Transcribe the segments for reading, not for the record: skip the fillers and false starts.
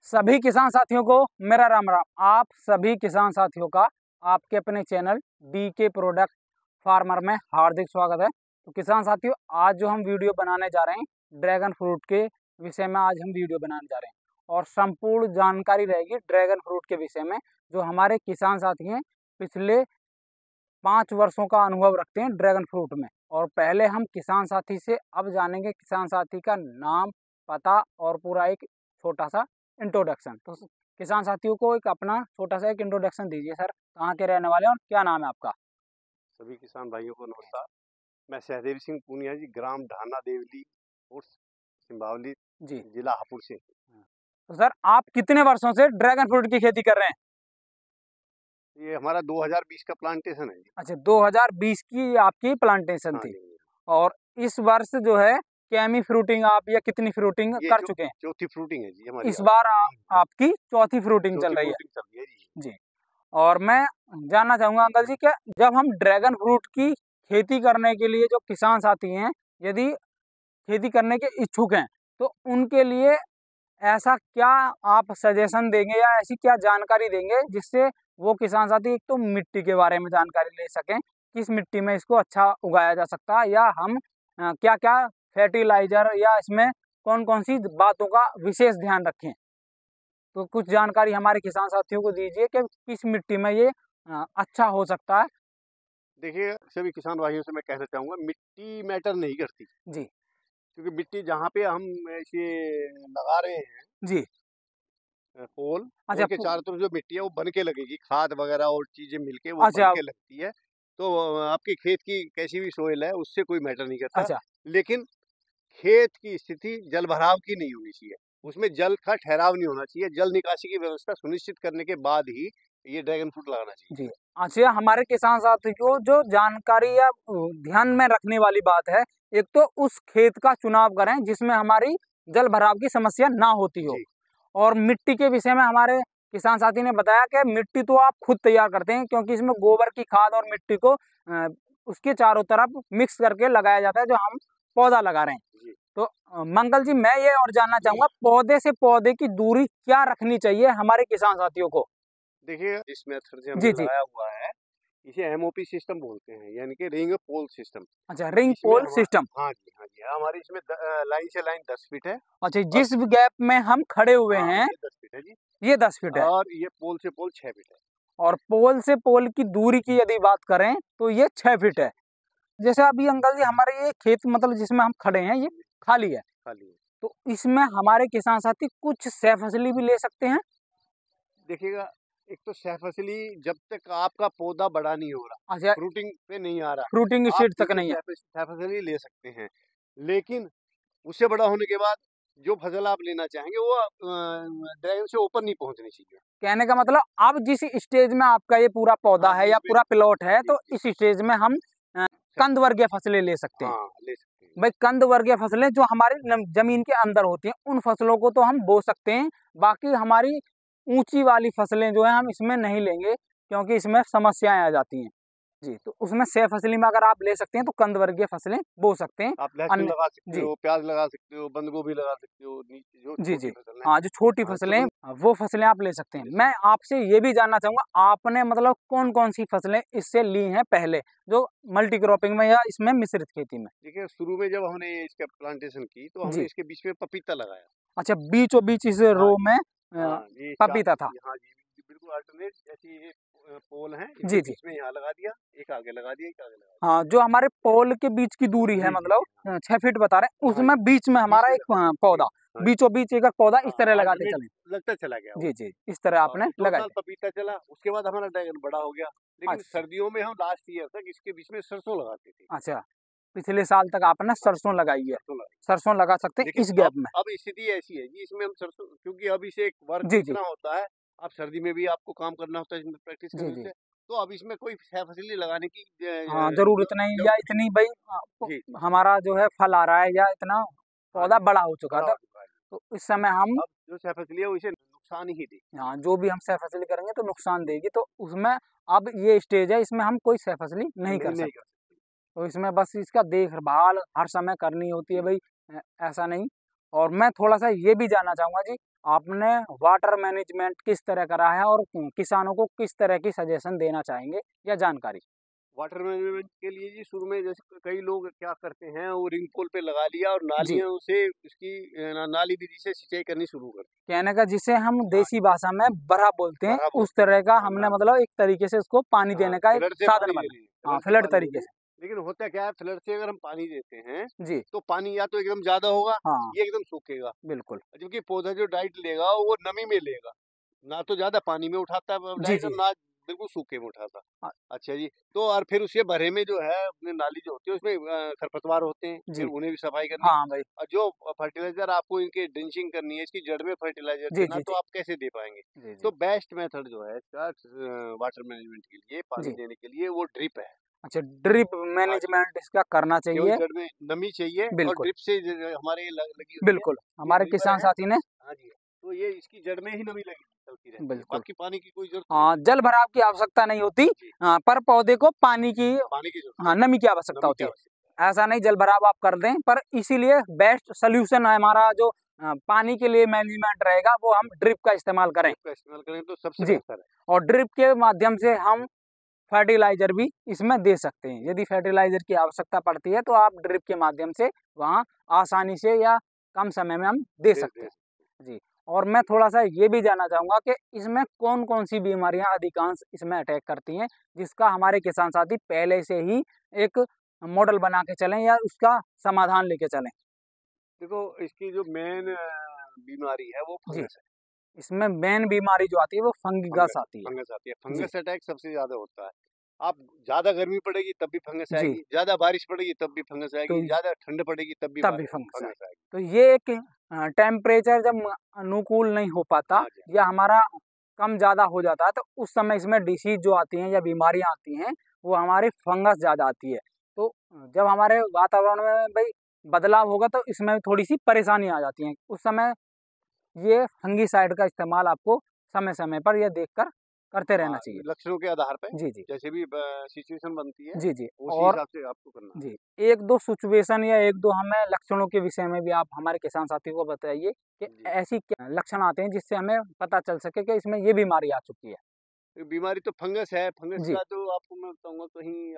सभी किसान साथियों को मेरा राम राम। आप सभी किसान साथियों का आपके अपने चैनल DK प्रोडक्ट फार्मर में हार्दिक स्वागत है। तो किसान साथियों, आज जो हम वीडियो बनाने जा रहे हैं ड्रैगन फ्रूट के विषय में आज हम वीडियो बनाने जा रहे हैं और संपूर्ण जानकारी रहेगी ड्रैगन फ्रूट के विषय में। जो हमारे किसान साथी हैं पिछले 5 वर्षों का अनुभव रखते हैं ड्रैगन फ्रूट में। और पहले हम किसान साथी से अब जानेंगे किसान साथी का नाम, पता और पूरा एक छोटा सा इंट्रोडक्शन। तो किसान साथियों को एक अपना छोटा सा एक इंट्रोडक्शन दीजिए सर, कहाँ के रहने वाले हैं और क्या नाम है आपका? सभी किसान भाइयों को नमस्कार। मैं सहदेव सिंह पूनिया जी, ग्राम ढाना देवली, पोस्ट सिंबावली, जी। जिला हापुड़ से। तो सर, आप कितने वर्षों से ड्रैगन फ्रूट की खेती कर रहे हैं? ये हमारा 2020 का प्लांटेशन है जी। अच्छा, 2020 की आपकी प्लांटेशन हाँ थी। जी। और इस वर्ष जो है कैमी फ्रूटिंग आप या कितनी फ्रूटिंग ये कर चुके हैं? चौथी फ्रूटिंग है जी हमारी। इस बार आपकी चौथी फ्रूटिंग चल रही है चल रही है जी। जी। और मैं जानना चाहूँगा अंकल जी, क्या जब हम ड्रैगन फ्रूट की खेती करने के लिए जो किसान साथी हैं, यदि खेती करने के इच्छुक हैं, तो उनके लिए ऐसा क्या आप सजेशन देंगे या ऐसी क्या जानकारी देंगे जिससे वो किसान साथी एक तो मिट्टी के बारे में जानकारी ले सकें, किस मिट्टी में इसको अच्छा उगाया जा सकता है, या हम क्या क्या फर्टिलाइजर या इसमें कौन कौन सी बातों का विशेष ध्यान रखें? तो कुछ जानकारी हमारे किसान साथियों को दीजिए कि किस मिट्टी में ये अच्छा हो सकता है। देखिए, सभी किसान भाइयों से मैं कहना चाहूँगा, मिट्टी मैटर नहीं करती जी क्योंकि मिट्टी जहाँ पे हम ऐसे लगा रहे हैं जी। पोल अच्छा के चारों तरफ जो मिट्टी है वो बन के लगेगी, खाद वगैरह और चीजें मिलके वो बन अच्छा के लगती है। तो आपकी खेत की कैसी भी सोइल है उससे कोई मैटर नहीं करता। अच्छा लेकिन खेत की स्थिति जल भराव की नहीं होनी चाहिए, उसमें जल का ठहराव नहीं होना चाहिए। जल निकासी की व्यवस्था सुनिश्चित करने के बाद ही ये ड्रैगन फ्रूट लगाना चाहिए। जी। अच्छा, हमारे किसान साथी को जो जानकारी या ध्यान में रखने वाली बात है, एक तो उस खेत का चुनाव करें जिसमें हमारी जल भराव की समस्या ना होती हो। जी और मिट्टी के विषय में हमारे किसान साथी ने बताया कि मिट्टी तो आप खुद तैयार करते हैं, क्योंकि इसमें गोबर की खाद और मिट्टी को उसके चारों तरफ मिक्स करके लगाया जाता है जो हम पौधा लगा रहे हैं। जी। तो मंगल जी, मैं ये और जानना चाहूंगा पौधे से पौधे की दूरी क्या रखनी चाहिए हमारे किसान साथियों को? देखिए, इस मेथड से जी हमने जी। लगाया हुआ है, इसे MOP सिस्टम बोलते हैं, यानी कि रिंग पोल सिस्टम। अच्छा, रिंग इसमें पोल सिस्टम। हाँ जी, हाँ जी, हमारी इसमें लाइन से लाइन 10 फीट है। अच्छा, और जिस गैप में हम खड़े हुए हाँ, हैं ये 10 फीट है जी। ये 10 फीट है। और ये पोल से पोल 6 फीट है। और पोल से पोल की दूरी की यदि बात करें तो ये 6 फीट है। जैसे अभी अंकल जी, हमारे ये खेत मतलब जिसमें हम खड़े हैं ये खाली है, खाली है। तो इसमें हमारे किसान साथी कुछ सह फसली भी ले सकते हैं? देखिएगा, एक तो सहफसली जब तक आपका पौधा बड़ा नहीं हो रहा, अच्छा, फ्रूटिंग पे नहीं आ रहा, फ्रूटिंग आप स्टेज तक केवल नहीं है। सहफसली ले सकते हैं। लेकिन उससे बड़ा होने के बाद जो फसल आप लेना चाहेंगे वो ड्रैगन से ऊपर नहीं पहुंचनी चाहिए। कहने का मतलब अब जिस स्टेज में आपका ये पूरा पौधा हाँ है जी, या इसमें पूरा प्लॉट है, जी तो जी। इस स्टेज में हम कंद वर्गीय फसलें ले सकते हैं। हाँ, ले सकते हैं। भाई, कंद वर्गीय फसलें जो हमारी जमीन के अंदर होती हैं उन फसलों को तो हम बो सकते हैं। बाकी हमारी ऊंची वाली फसलें जो है हम इसमें नहीं लेंगे, क्योंकि इसमें समस्याएं आ जाती हैं। जी, तो उसमें सह फसली में अगर आप ले सकते हैं तो कंद वर्गीय फसलें बो सकते हैं। आप लहसुन अन्य लगा सकते जी हो, प्याज लगा सकते हो, बंद गोभी लगा सकते हो, नीचे जो जी जी। छोटी फसल है। हाँ, जो छोटी हाँ, फसलें वो फसलें आप ले सकते हैं। मैं आपसे ये भी जानना चाहूंगा, आपने मतलब कौन कौन सी फसलें इससे ली हैं पहले, जो मल्टी क्रॉपिंग में या इसमें मिश्रित खेती में? देखिए, शुरू में जब हमने इसका प्लांटेशन की तो हमने जी। इसके बीच में पपीता लगाया। अच्छा, बीचों बीच इस हाँ रो जी, में हाँ जी, पपीता था। हाँ जी, बिल्कुल अल्टरनेट जैसे ये पोल हैं, इसके जी जी। बीच में यहाँ लगा दिया, एक आगे लगा दिया, एक आगे लगा दिया। हाँ, जो हमारे पोल के बीच की दूरी है जी, जी, मतलब जी, हाँ। 6 फीट बता रहे हैं, हाँ जी, उसमें बीच में बीच हमारा में एक लगा जी, पौधा, हाँ जी। बीचों बीच एक पौधा इस तरह हाँ, लगाते अल्टरनेट चले। लगता चला गया वो। जी जी, इस तरह आपने 1-2 लगाए साल थे। पपीता चला, उसके बाद हमारा ड्रैगन बड़ा हो गया। लेकिन अच्छा सर्दियों में हम लास्ट ईयर तक इसके बीच में सरसों लगाते थे। अच्छा, पिछले साल तक आपने हाँ, सरसों लगाई है। सरसों लगाई। सरसों लगा सकते हैं लेकिन इस गैप में। अब स्थिति ऐसी है जी, इसमें हम सरसों, क्योंकि अब इसे एक वर्क जी जी इतना होता है, अब सर्दी में भी आपको काम करना होता है इसमें प्रैक्टिस जी करने जी। से, तो अब इसमें कोई सहफसली लगाने की हाँ, जरूरत नहीं, या जरूरत इतनी भाई नहीं। जी, हमारा जो है फल आ रहा है या इतना हाँ पौधा जी, बड़ा हो चुका बड़ा था, हो चुका है। तो इस समय हम अब जो सहफसली है वो इसे नुकसान ही देगी। हाँ जो भी हम सह फसली करेंगे तो नुकसान देगी, तो उसमें अब ये स्टेज है, इसमें हम कोई सह फसली नहीं नहीं, कर नहीं सकते। कर सकते। तो इसमें बस इसका देखभाल हर समय करनी होती है भाई, ऐसा नहीं। और मैं थोड़ा सा ये भी जानना चाहूँगा जी, आपने वाटर मैनेजमेंट किस तरह करा है और किसानों को किस तरह की सजेशन देना चाहेंगे या जानकारी? वाटर मैनेजमेंट के लिए जी शुरू में जैसे कई लोग क्या करते हैं, वो रिंग पोल पे लगा लिया और जी, नालियों से उसकी नाली विधि से सिंचाई करनी शुरू कर दी। कहने का जिसे हम हाँ, देसी भाषा में बरहा बोलते हैं, बरहा उस बोलते हैं। तरह का हाँ, हमने मतलब एक तरीके से उसको पानी हाँ, देने का एक फ्लड से साधन पानी ले बना। लीजिए, हाँ, फ्लड से फ्लड पानी ले तरीके लें। से। लेकिन होता क्या है, फ्लड से अगर हम पानी देते हैं, जी, तो पानी या तो एकदम ज़्यादा होगा, हाँ, ये एकदम सूखेगा। बिल्कुल। जबकि पौधा जो डाइट लेगा, वो नमी में लेगा। ना तो ज़्यादा पानी में उठाता है जी, डाइट और जी। ना बिल्कुल सूखे में उठाता। अ, अच्छा जी, तो और फिर उसके भरे में जो है, अपनी नाली जो होती है, उसमें खरपतवार होते हैं, फिर जी, उन्हें भी सफाई करनी। हाँ भाई। और जो फर्टिलाइज़र आपको इनके ड्रिंचिंग करनी है, इसकी जड़ में फर्टिलाइज़र जी, देना, जी, तो जी। आप कैसे दे पाएँगे? जी, जी। तो बेस्ट मेथड जो है इसका वाटर मैनेजमेंट के लिए, पानी जी। देने के लिए, वो ड्रिप है। अच्छा, ड्रिप हाँ जी, मैनेजमेंट इसका करना केवल चाहिए। जड़ में नमी चाहिए और बिल्कुल, ड्रिप से हमारे लगी होती है, बिल्कुल। ये हमारे ड्रिपर किसान है। साथी ने हाँ जी, तो ये इसकी जड़ में ही नमी लगी चलती रहती है, बिल्कुल। बाकी पानी की कोई ज़रूरत नहीं हाँ, होती। जल भराव की आवश्यकता नहीं होती, जी, पर पौधे को पानी की, पानी की ज़रूरत हाँ, है, नमी की आवश्यकता नमी की होती है। आवश्यकता ऐसा नहीं जल भराव आप कर दें, पर इसीलिए बेस्ट सॉल्यूशन है हमारा जो पानी के लिए मैनेजमेंट रहेगा, वो हम ड्रिप का इस्तेमाल है। करें। ड्रिप का इस्तेमाल करें तो सबसे जी, बेहतर है। और ड्रिप के माध्यम से हम फर्टिलाइज़र भी इसमें दे सकते हैं। यदि फर्टिलाइज़र की आवश्यकता पड़ती है, तो आप ड्रिप के माध्यम से वहाँ आसानी से या कम समय में हम दे सकते दे हैं। जी, और मैं थोड़ा-सा ये भी जानना चाहूँगा कि इसमें कौन-कौन सी बीमारियाँ अधिकांश इसमें अटैक करती हैं, जिसका हमारे किसान साथी पहले से ही एक मॉडल बना के चलें या उसका समाधान लेके चलें? देखो, इसकी जो मेन बीमारी है, वो जी, फंगस है। इसमें मेन बीमारी जो आती है वो फंगस फंगस आती है। फंगस आती है, जी, फंगस अटैक सबसे ज़्यादा होता है। आप ज़्यादा गर्मी पड़ेगी तब भी फंगस जी, आएगी, ज़्यादा बारिश पड़ेगी तब भी फंगस तो आएगी, ज़्यादा ठंड पड़ेगी तब भी तब भी फंगस फंगस आएगी। आएगी। तो ये एक टेम्परेचर जब अनुकूल नहीं हो पाता हाँ जी, या हमारा कम ज़्यादा हो जाता है, तो उस समय इसमें डिसीज़ जो आती हैं या बीमारियाँ आती हैं, वो हमारी फंगस ज़्यादा आती है। तो जब हमारे वातावरण में भई बदलाव होगा, तो इसमें थोड़ी-सी परेशानी आ जाती है। उस समय ये फंगिसाइड का इस्तेमाल आपको समय-समय पर ये देखकर करते रहना हाँ, चाहिए। लक्षणों के आधार पे जी, जी। जैसे भी सिचुएशन बनती है, जी, जी। उसी और हिसाब से आपको करना है। जी, 1-2 सिचुएशन या 1-2 हमें लक्षणों के विषय में भी आप हमारे किसान साथियों को बताइए कि जी, ऐसी क्या लक्षण आते हैं जिससे हमें पता चल सके कि इसमें ये बीमारी आ चुकी है? तो बीमारी तो फंगस है, फंगस जी, का तो आपको मैं बताऊँगा कहीं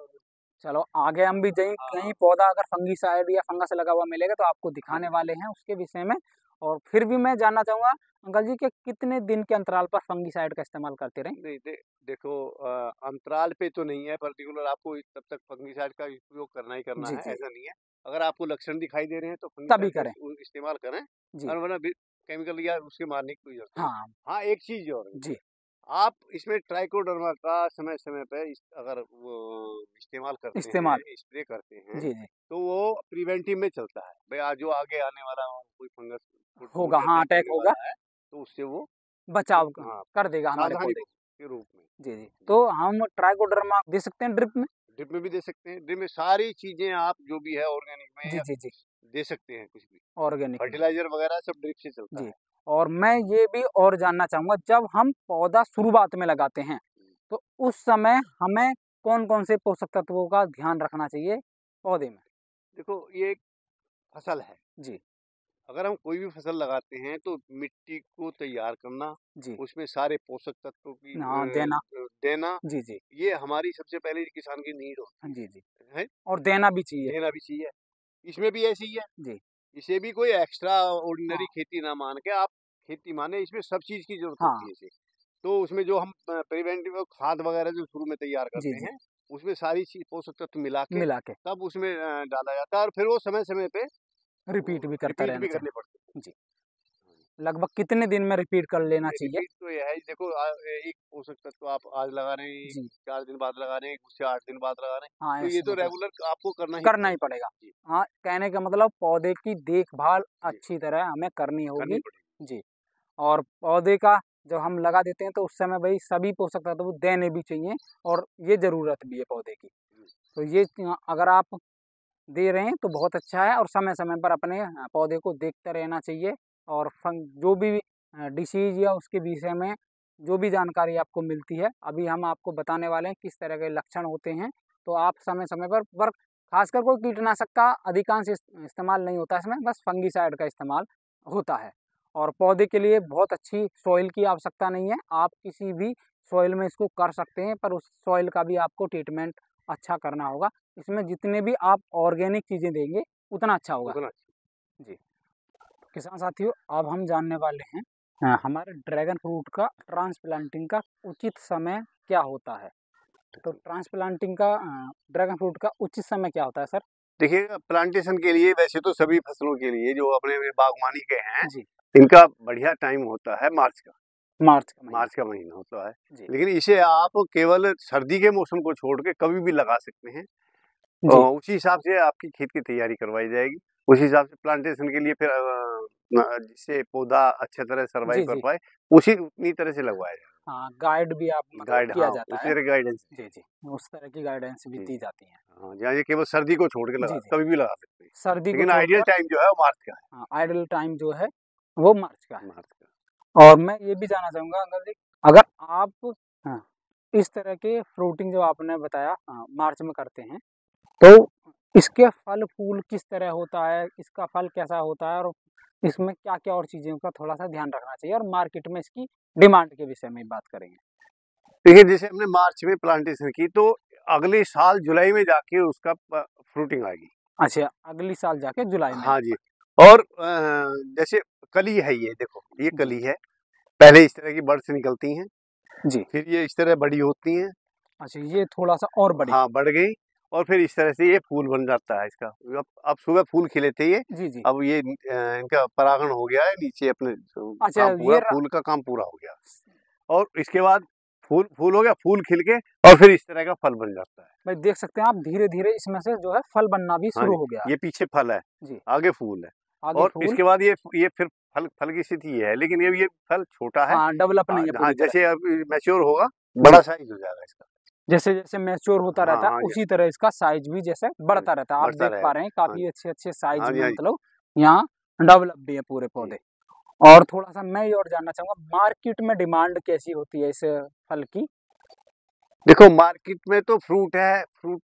चलो आगे हम भी जहीं हाँ, कहीं पौधा अगर फंगिसाइड या फंगस लगा हुआ मिलेगा तो आपको हाँ दिखाने जी। वाले हैं उसके विषय में। और फिर भी मैं जानना चाहूँगा अंकल जी कि कितने दिन के अंतराल पर फंगिसाइड का इस्तेमाल करते रहें? नहीं देखो, अंतराल पे तो नहीं है पर्टिकुलर, आपको तब तक फंगिसाइड का उपयोग करना ही करना जी, है, जी, ऐसा नहीं है। अगर आपको लक्षण दिखाई दे रहे हैं तो तभी फंगिसाइड का करें। इस्तेमाल करें, जी, और वरना केमिकल या उसके मारने की कोई ज़रूरत नहीं। हाँ, हाँ, एक चीज़ और है, जी, आप इसमें ट्राइकोडर्मा का समय-समय पे अगर वो इस्तेमाल करते हैं, इस्तेमाल। स्प्रे करते हैं, जी, जी, तो वो प्रिवेंटिव में चलता है। भई आज जो आगे आने वाला कोई फंगस फूट होगा, या हाँ, अटैक अटैक करने होगा, वाला है, तो उससे वो बचाव हाँ, कर देगा हमारे सावधानी पौधे। के रूप में। जी, जी। जी। तो हम ट्राइकोडर्मा दे सकते हैं ड्रिप में? ड्रिप में भी दे सकते हैं। ड्रिप में सारी चीज़ें आप जो भी है ऑर्गेनिक में जी, या जी, जी, दे सकते हैं कुछ भी। ऑर्गेनिक में। फर्टिलाइज़र वगैरह सब ड्रिप से चलता जी, है। और मैं ये भी और जानना चाहूँगा जब हम पौधा शुरुआत में लगाते हैं, तो उस समय हमें कौन-कौन से पोषक तत्वों का ध्यान रखना चाहिए पौधे में? देखो, ये एक फसल है। जी, अगर हम कोई भी फसल लगाते हैं तो मिट्टी को तैयार करना, जी। उसमें सारे पोषक तत्वों की हाँ, देना। देना, जी, जी। ये हमारी सबसे पहले किसान की नीड हाँ, होती जी, जी। है। और देना भी चाहिए। देना भी चाहिए। इसमें भी ऐसे ही है। जी, इसे भी कोई एक्स्ट्रा ऑर्डिनरी हाँ, खेती ना मान के आप खेती माने, इसमें सब चीज़ की ज़रूरत होती हाँ। है इसे। तो उसमें जो हम प्रिवेंटिव खाद वगैरह जो शुरू में तैयार जी, करते जी। हैं, उसमें सारी चीज़ पोषक तत्व मिला के मिला के तब उसमें डाला जाता है, और फिर वो समय-समय पे वो रिपीट भी करता रिपीट रहना भी करने चाहिए। पड़ते हैं। जी, लगभग कितने दिन में रिपीट कर लेना ये चाहिए? रिपीट तो ये है, देखो एक पोषक तत्व आप आज लगा रहे हैं, जी, 4 दिन बाद लगा रहे हैं, उससे 8 दिन बाद लगा रहे हैं, हाँ, तो ये ऐसे तो मतलब रेगुलर आपको करना ही करना ही पड़ेगा। पड़ेगा। जी, हाँ, कहने का मतलब पौधे की देखभाल जी, अच्छी तरह हमें करनी करनी होगी। पड़ेगी। जी, और पौधे का जब हम लगा देते हैं तो उस समय भई सभी पोषक तत्व देने भी चाहिए और ये ज़रूरत भी है पौधे की। जी, तो ये अगर आप दे रहे हैं तो बहुत अच्छा है और समय-समय पर अपने पौधे को देखते रहना चाहिए और जो भी डिसीज़ या उसके विषय में जो भी जानकारी आपको मिलती है, अभी हम आपको बताने वाले हैं किस तरह के लक्षण होते हैं। तो आप समय-समय पर ख़ासकर कोई कीटनाशक का अधिकांश इस्तेमाल नहीं होता है इसमें, बस फंगिसाइड का इस्तेमाल होता है। और पौधे के लिए बहुत अच्छी सॉइल की आवश्यकता नहीं है, आप किसी भी सॉइल में इसको कर सकते हैं, पर उस सॉइल का भी आपको ट्रीटमेंट अच्छा करना होगा। इसमें जितने भी आप ऑर्गेनिक चीज़ें देंगे उतना अच्छा होगा। उतना जी, किसान साथियों, अब हम जानने वाले हैं हमारे ड्रैगन फ्रूट का ट्रांसप्लांटिंग का उचित समय क्या होता है। तो ट्रांसप्लांटिंग का ड्रैगन फ्रूट का उचित समय क्या होता है सर? देखिए, प्लांटेशन के लिए वैसे तो सभी फसलों के लिए जो अपने बागवानी के हैं, जी, इनका बढ़िया टाइम होता है मार्च का। मार्च का महीना। मार्च का महीना होता है। जी, लेकिन इसे आप केवल सर्दी के मौसम को छोड़ के कभी भी लगा सकते हैं। जी, उसी हिसाब से आपकी खेत की तैयारी करवाई जाएगी। उसी हिसाब से प्लांटेशन के लिए फिर जिससे पौधा अच्छी तरह सर्वाइव जी, कर जी। पाए, उतनी तरह से लगवाया जाएगा। हाँ, गाइड भी आप मतलब गाइड, किया हाँ, जाता उसी है। तरह गाइडेंस दी जी, जी, उस तरह की गाइडेंस भी जी। दी जाती है। हाँ, जहाँ ये केवल सर्दी को छोड़ के लगा जी, जी, कभी भी लगा सकते हैं। सर्दी को लेकिन आइडियल छोड़कर टाइम जो है वो मार्च का हाँ, आइडल टाइम जो है वो मार्च का है। है। मार्च का। और मैं ये भी जानना चाहूँगा, अगर आप हाँ, इस तरह के फ्रूटिंग जो आपने बताया मार्च में करते हैं, तो इसके फल-फूल किस तरह होता है? इसका फल कैसा होता है? और इसमें क्या-क्या और चीज़ों का थोड़ा-सा ध्यान रखना चाहिए? और मार्केट में इसकी डिमांड के विषय में बात करेंगे। देखिए, जैसे हमने मार्च में प्लांटेशन की तो अगले साल जुलाई में जाके उसका फ्रूटिंग आएगी। अच्छा, अगली साल जाके जुलाई में। हाँ जी। और जैसे कली है, ये देखो, ये जी, कली है। पहले इस तरह की बड्स निकलती हैं, जी। फिर ये इस तरह बड़ी होती हैं। अच्छा, ये थोड़ा-सा और बड़ी। हाँ, बढ़ गई और फिर इस तरह से ये फूल बन जाता है इसका। अब सुबह फूल खिले थे ये, जी, जी। अब ये इनका परागण हो गया है नीचे अपने अच्छा, काम पूरा, ये र फूल का काम पूरा हो गया। और इसके बाद फूल फूल हो गया, फूल खिल के और फिर इस तरह का फल बन जाता है। भाई देख सकते हैं आप, धीरे-धीरे इसमें से जो है फल बनना भी हाँ जी, शुरू हो गया है। ये पीछे फल है, जी, आगे फूल है। आगे और फूल। इसके बाद ये फिर फल फल की स्थिति ये है, लेकिन ये फल छोटा है। हाँ, डेवलप नहीं है हाँ, पूरी तरह। जैसे अब मैच्योर होगा, जी, बड़ा साइज हो जाएगा इसका। जैसे-जैसे मैच्योर होता हाँ, रहता है, हाँ जी, उसी तरह इसका साइज़ भी जैसे हाँ जी, बढ़ता रहता है। आप बढ़ता देख पा रहेगा। रहे हैं हाँ जी, काफ़ी अच्छे-अच्छे साइज़ हाँ जी, में हाँ जी, मतलब यहाँ डेवलप भी है पूरे जी। पौधे। और थोड़ा-सा मैं ये और जानना चाहूँगा, मार्केट में डिमांड कैसी होती है इस फल की? देखो, मार्केट में तो फ्रूट है,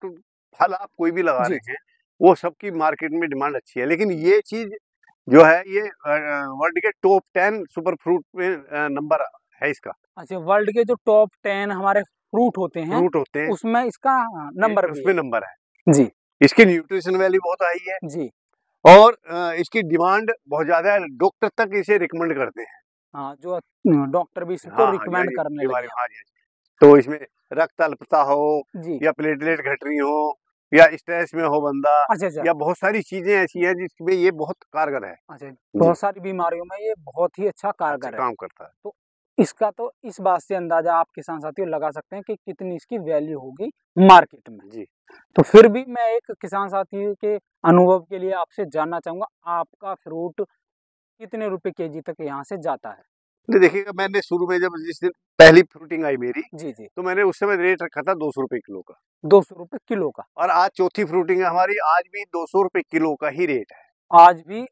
फल आप कोई भी लगा जी, रहे हैं, वो सबकी मार्केट में डिमांड अच्छी है। लेकिन ये चीज़ जो है ये वर्ल्ड के टॉप 10 सुपर फ्रूट में नंबर है इसका। अच्छा, वर्ल्ड के जो टॉप 10 हमारे फ्रूट होते हैं, फ्रूट होते हैं, उसमें इसका ये नंबर भी उसमें है। नंबर है। जी, इसकी न्यूट्रिशन वैल्यू बहुत हाई है जी। और इसकी डिमांड बहुत ज़्यादा है, डॉक्टर तक इसे रिकमेंड करते हैं। हाँ, जो डॉक्टर भी इसको हाँ, हाँ जी, हाँ रिकमेंड जी, करने लगे बीमारी, हैं हाँ जी, हाँ जी। तो इसमें रक्त अल्पता हो अब। जी। या प्लेटलेट घट रही हो या स्ट्रेस में हो बंदा अच्छा, अच्छा। या बहुत सारी चीज़ें ऐसी हैं जिसमें ये बहुत कारगर है। अच्छा, जी, बहुत सारी बीमारियों में ये बहुत ही अच्छा अच्छा कारगर है। काम करता है। तो इसका तो इस बात से अंदाज़ा आप किसान साथियों लगा सकते हैं कि कितनी इसकी वैल्यू होगी मार्केट में। जी। तो फिर भी मैं एक किसान साथी के अनुभव के लिए आपसे जानना चाहूँगा, आपका फ्रूट कितने रुपए केजी तक यहाँ से जाता है? नहीं, देखिएगा, मैंने शुरू में जब जिस दिन पहली फ्रूटिंग आई मेरी, जी, जी। तो मैंने उस समय रेट रखा था 200 रुपए किलो का। ₹200 किलो का। और आज चौथी फ्रूटिंग है हमारी, आज भी 200 रुपए किलो का ही रेट है। आज भी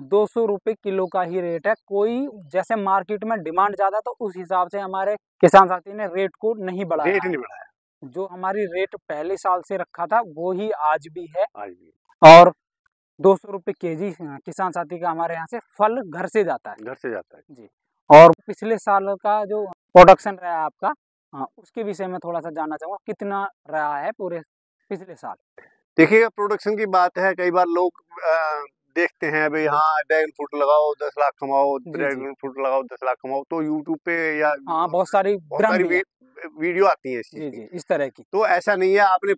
₹200 किलो का ही रेट है। कोई जैसे मार्केट में डिमांड ज़्यादा, तो उस हिसाब से हमारे किसान साथी ने रेट को नहीं बढ़ाया रेट है। नहीं बढ़ाया जो हमारी रेट पहले साल से रखा था, वो ही आज भी है। आज भी। और ₹200 केजी किसान साथी का हमारे यहाँ से फल घर से जाता है। घर से जाता है। जी। और पिछले साल का जो प्रोडक्शन रहा है आपका, उसके विषय में थोड़ा-सा जानना चाहूँगा, कितना रहा है पूरे पिछले साल? देखिएगा, प्रोडक्शन की बात है, कई बार लोग देखते हैं भई, हाँ, ड्रैगन फ्रूट लगाओ 10 लाख कमाओ, जी, जी। ड्रैगन फ्रूट लगाओ 10 लाख कमाओ, तो यूट्यूब पे या हाँ, बहुत सारी बहुत भ्रम सारी भी है। वीडियो आती हैं इस चीज़ जी, की। जी, इस तरह की। तो ऐसा नहीं है आपने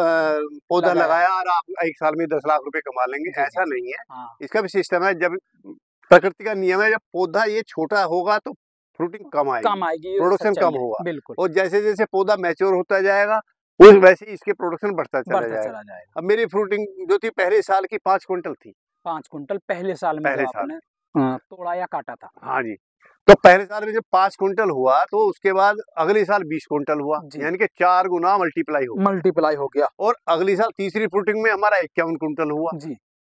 पौधा लगाया। लगाया और आप 1 साल में 10 लाख रुपए कमा लेंगे, जी, जी, ऐसा जी। नहीं है। हाँ। इसका भी सिस्टम है, जब प्रकृति का नियम है, जब पौधा ये छोटा होगा तो फ्रूटिंग कम आएगी, कम आएगी, ये प्रोडक्शन सच्चाई कम है। होगा बिल्कुल, और जैसे-जैसे पौधा मैच्योर होता जाएगा, उस वैसे ही इसके प्रोडक्शन बढ़ता चला बढ़ता जाएगा। चला जाएगा। अब मेरी फ्रूटिंग जो थी पहले साल की 5 क्विंटल थी, 5 कुंटल पहले साल में जो पहले साल आपने में। तोड़ा या काटा था। हाँ जी, तो पहले साल में जब 5 क्विंटल हुआ तो उसके बाद अगले साल 20 क्विंटल हुआ, जी, यानी कि 4 गुना मल्टीप्लाई हो गया मल्टीप्लाई हो गया। और अगली साल तीसरी फ्रूटिंग में हमारा 51 क्विंटल हुआ। जी,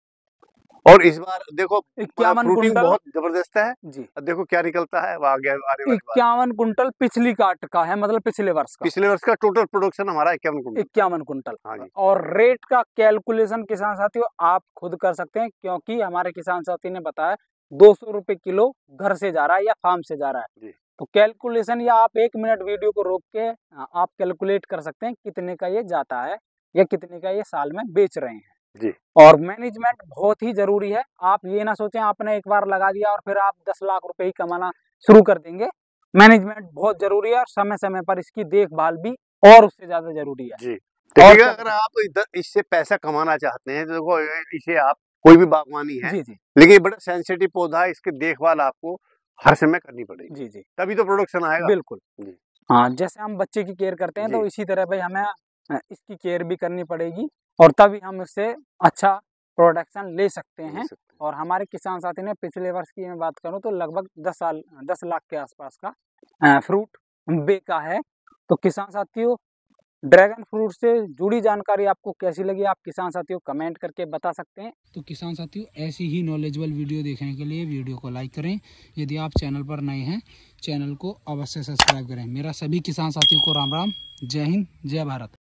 और इस बार देखो 51 फ्रूटिंग कुंटल। बहुत ज़बरदस्त है। जी, अब देखो क्या निकलता है वो आगे आने वाली बात। 51 कुंटल पिछली काट का है, मतलब पिछले वर्ष का। पिछले वर्ष का टोटल प्रोडक्शन हमारा 51 क्विंटल। 51 कुंटल। हाँ जी। और रेट का कैलकुलेशन किसान साथियों आप खुद कर सकते हैं, क्योंकि हमारे किसान साथी ने बताया 200 रुपए किलो घर से जा रहा है या फार्म से जा रहा है। जी। तो कैलकुलेशन या आप 1 मिनट वीडियो को रोक के आप कैलकुलेट कर सकते हैं कितने का ये जाता है या कितने का ये साल में बेच रहे हैं। जी। और मैनेजमेंट बहुत ही जरूरी है। आप ये ना सोचें आपने एक बार लगा दिया और फिर आप 10 लाख रुपए ही कमाना शुरू कर देंगे। मैनेजमेंट बहुत जरूरी है और समय समय पर इसकी देखभाल भी और उससे ज्यादा जरूरी है। जी। देखिए, अगर आप इससे पैसा कमाना चाहते हैं तो देखो, इसे आप कोई भी बागवानी है, जी जी, लेकिन ये बड़ा सेंसिटिव पौधा है, इसकी देखभाल आपको हर समय करनी पड़ेगी। जी जी, तभी तो प्रोडक्शन आएगा। बिल्कुल। जी। हाँ, जैसे हम बच्चे की केयर करते हैं तो जी। इसी तरह भाई हमें इसकी केयर भी करनी पड़ेगी और तभी हम इससे अच्छा प्रोडक्शन ले सकते ले हैं। सकते हैं। और हमारे किसान साथी ने पिछले वर्ष की मैं बात करूं तो लगभग 10 लाख के आसपास का फ्रूट बेचा है। तो किसान साथियों, ड्रैगन फ्रूट से जुड़ी जानकारी आपको कैसी लगी आप किसान साथियों कमेंट करके बता सकते हैं। तो किसान साथियों, ऐसी ही नॉलेजेबल वीडियो देखने के लिए वीडियो को लाइक करें। यदि आप चैनल पर नए हैं, चैनल को अवश्य सब्सक्राइब करें। मेरा सभी किसान साथियों को राम राम, जय हिंद, जय भारत।